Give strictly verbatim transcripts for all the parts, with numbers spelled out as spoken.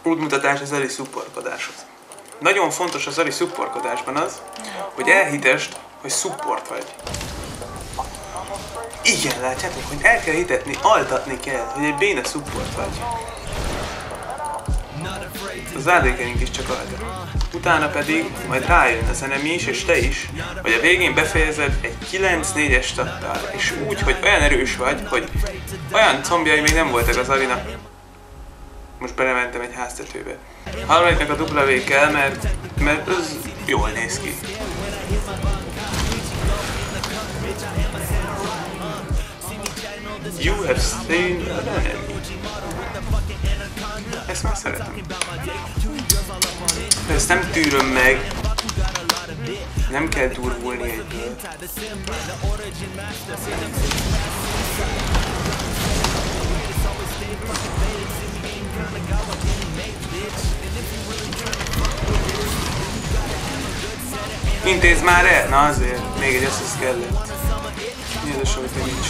útmutatás az Ari szupportkodáshoz. Nagyon fontos az Ari szupportkodásban az, hogy elhitesd, hogy support vagy. Igen, látjátok, hogy el kell hitetni, altatni kell, hogy egy béna support vagy. Az ádékeink is csak altat. Utána pedig majd rájön az enemi is, és te is, hogy a végén befejezed egy kilenc négyes stattal, és úgy, hogy olyan erős vagy, hogy olyan combjai még nem voltak az Arinak. Most belementem egy háztetőbe. Harmadiknak a W kell, mert, mert az jól néz ki. You have slain an enemy. Ezt már szeretem. Ezt nem tűröm meg. Nem kell durvulni egyből. Intézd már el! Na azért, még egy assist kellett. Jézus, hogy nincs.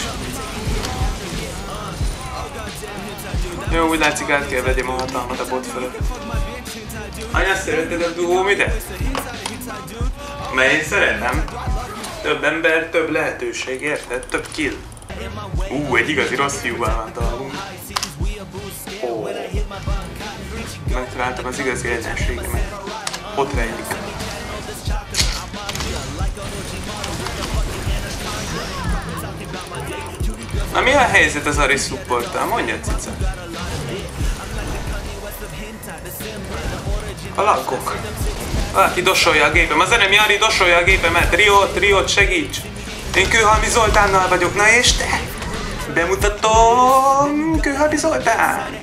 Jó, úgy látszik, át kell vegyem a hatalmat a bot fölött. Anya, szereted a duó ide? Mert én szeretem. Több ember, több lehetőség, érted? Több kill. Ú, egy igazi rossz fiúval van dolgunk. Ó. Megtaláltam az igazi ellenségemet. Ott rejlik. Na mi a helyzet az Ari supporttal? Mondja, cica. A lakok. Valaki dosolja a gépem. Az enemi Ari dosolja a gépemet. Riót, Riót segíts. Én Kőhalmi Zoltánnal vagyok. Na és te? Bemutatom Kőhalmi Zoltán.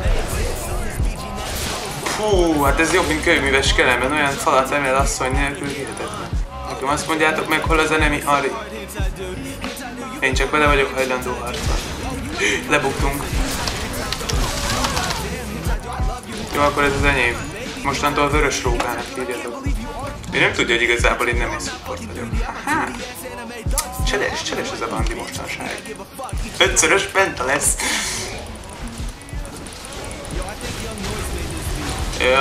Hú, hát ez jobb, mint kőműves kelemben. Olyan falat emel asszony nélkül hihetetlen. Nekem azt mondjátok meg, hol az enemi Ari. Én csak vele vagyok hajlandó harcban. Lebuktunk. Jó, akkor ez az enyém. Mostantól vörös rókának hívjatok. Ő nem tudja, hogy igazából én nem egy support vagyok. Aha. Cseles, cseles ez a bandi mostanság. Ötszörös penta lesz. Jaj.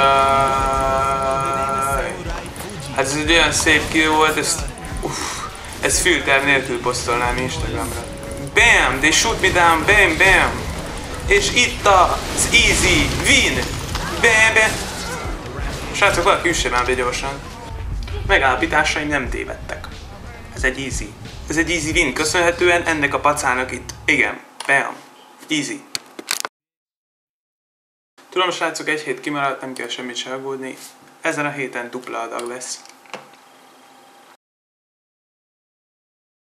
Hát ez egy olyan szép kill volt, ezt... Uff. Ez filter nélkül posztolnám Instagramra. Bam! They shoot me down, bam, bam! És itt az easy win! Bam, bam! Srácok, valaki üsse már be gyorsan. Megállapításaim nem tévedtek. Ez egy easy. Ez egy easy win, köszönhetően ennek a pacának itt. Igen, bam! Easy. Tudom, srácok, egy hét kimaradt, nem kell semmit se aggódni. Ezen a héten dupla adag lesz.